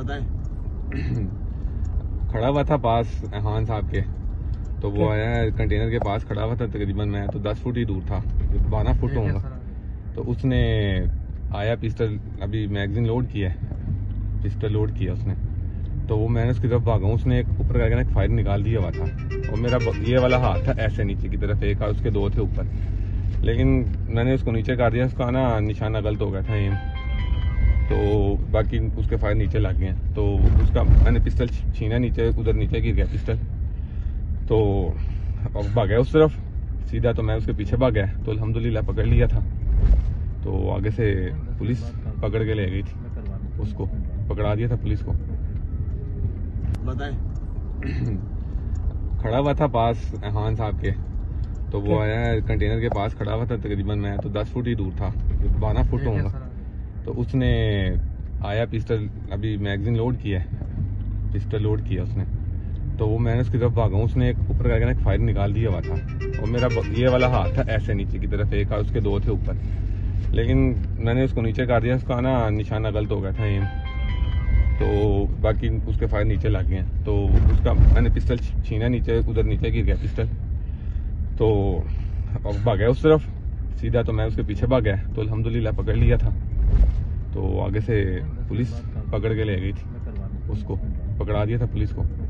बताएं। खड़ा हुआ था पास खान साहब के, तो वो आया कंटेनर के पास खड़ा हुआ था। तकरीबन मैं तो 10 फुट ही दूर था, 12 फुट होऊंगा। तो उसने आया, पिस्टल अभी मैगजीन लोड किया है, पिस्टल लोड किया उसने। तो वो मैंने उसकी तरफ भागा, उसने एक ऊपर करके एक फायर निकाल दिया हुआ था, और मेरा ये वाला हाथ था ऐसे नीचे की तरफ, एक उसके दो थे ऊपर, लेकिन मैंने उसको नीचे कर दिया। उसका ना निशाना गलत हो गया था एम, तो बाकी उसके फायर नीचे लग गए हैं। तो उसका मैंने पिस्टल छीना, नीचे उधर नीचे गिर गया पिस्टल। तो अब भागा उस तरफ सीधा, तो मैं उसके पीछे भाग गया, तो अल्हम्दुलिल्लाह पकड़ लिया था। तो आगे से पुलिस पकड़ के ले गई थी, उसको पकड़ा दिया था पुलिस को। बताएं। खड़ा हुआ था पास खान साहब के, तो वो आया कंटेनर के पास खड़ा हुआ था। तकरीबन मैं तो 10 फुट ही दूर था, 12 फुट होऊंगा। तो उसने आया, पिस्टल अभी मैगजीन लोड किया है, पिस्टल लोड किया उसने। तो वो मैंने उसकी तरफ भागा, उसने एक ऊपर करके एक फायर निकाल दिया हुआ था, और मेरा ये वाला हाथ था ऐसे नीचे की तरफ, एक उसके दो थे ऊपर, लेकिन मैंने उसको नीचे कर दिया। उसका ना निशाना गलत हो गया था एम, तो बाकी उसके फायर नीचे लग गए हैं। तो उसका मैंने पिस्टल छीना, नीचे उधर नीचे गिर गया पिस्टल। तो अब भागा उस तरफ सीधा, तो मैं उसके पीछे भाग गया, तो अल्हम्दुलिल्लाह पकड़ लिया था। तो आगे से पुलिस पकड़ के ले गई थी, उसको पकड़ा दिया था पुलिस को।